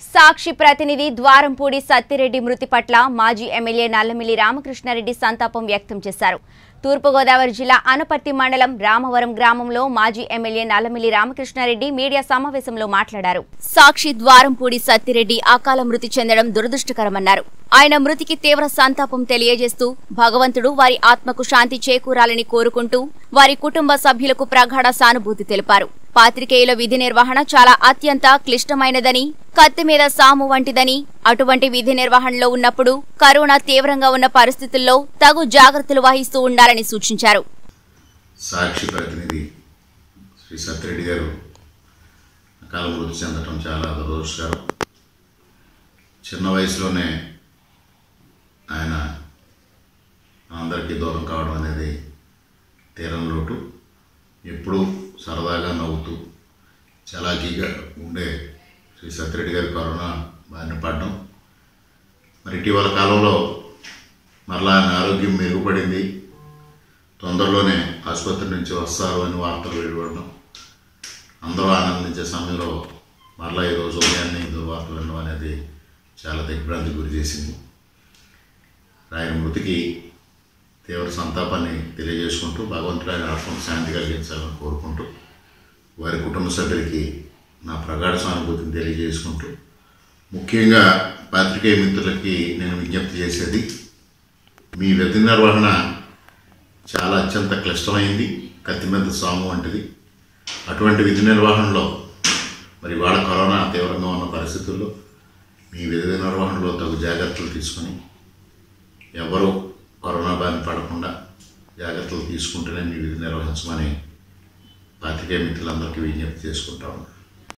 సాక్షి ప్రతినిధి ద్వారంపూడి సత్తిరెడ్డి మృతి పట్ల మాజీ ఎమ్మెల్యే నల్లమిల్లి రామకృష్ణారెడ్డి సంతాపం వ్యక్తం చేశారు. తూర్పుగోదావరి జిల్లా అనపర్తి మండలం రామవరం గ్రామంలో మాజీ ఎమ్మెల్యే నల్లమిల్లి రామకృష్ణారెడ్డి మీడియా సమావేశంలో మాట్లాడారు. సాక్షి ద్వారంపూడి సత్తిరెడ్డి అకాల మృతి చెందడం దురదృష్టకరమన్నారు. ఆయన మృతికి తీవ్ర సంతాపం తెలియజేస్తూ భగవంతుడు వారి ఆత్మకు శాంతి చేకూరాలని కోరుకుంటూ వారి కుటుంబ సభ్యులకు ప్రగాఢ సానుభూతి తెలిపారు. పాత్రికేయుల విధి నిర్వహణ చాలా అత్యంత క్లిష్టమైనదని, కత్తి మీద సాము వంటిదని, అటువంటి విధి నిర్వహణలో ఉన్నప్పుడు కరోనా తీవ్రంగా ఉన్న పరిస్థితుల్లో తగు జాగ్రత్తలు వహిస్తూ ఉండాలని సూచించారు. సాక్షి ప్రతినిధి శ్రీ సత్తిరెడ్డి గారు అకాల మృతి చెందడం చాలా దురదృష్టకరం. చిన్న వయసులోనే ఆయన అందరికీ దూరం కావడం అనేది తీరని లోటు. ఎప్పుడూ సరదాగా నవ్వుతూ చలాకీగా ఉండే శ్రీ సత్తిరెడ్డి గారి కరోనా బారిన పడడం, మరి ఇటీవల కాలంలో మరలా ఆయన ఆరోగ్యం మెరుగుపడింది, తొందరలోనే ఆసుపత్రి నుంచి వస్తారు అని వార్తలు వెలువడడం, అందరూ ఆనందించే సమయంలో మరలా ఈరోజు ఉదయాన్నే దుర్వార్తలు వినడం అనేది చాలా దిగ్భ్రాంతికి గురి చేసింది. ఆయన మృతికి తీవ్ర సంతాపాన్ని తెలియజేసుకుంటూ భగవంతుడు ఆయన ఆత్మకు శాంతి కలిగించాలని కోరుకుంటూ వారి కుటుంబ సభ్యులకి నా ప్రగాఢ సానుభూతిని తెలియజేసుకుంటూ, ముఖ్యంగా పాత్రికేయ మిత్రులకి నేను విజ్ఞప్తి చేసేది, మీ విధి నిర్వహణ చాలా అత్యంత క్లిష్టమైంది, కత్తి మీద సాము వంటిది. అటువంటి విధి నిర్వహణలో మరి వాళ్ళ కరోనా తీవ్రంగా ఉన్న పరిస్థితుల్లో మీ విధి నిర్వహణలో తగు జాగ్రత్తలు తీసుకొని ఎవరు కరోనా బారిన పడకుండా జాగ్రత్తలు తీసుకుంటూనే మీ విధి నిర్వహించమని పాత్రికేయ మిత్రులందరికీ విజ్ఞప్తి చేసుకుంటాము.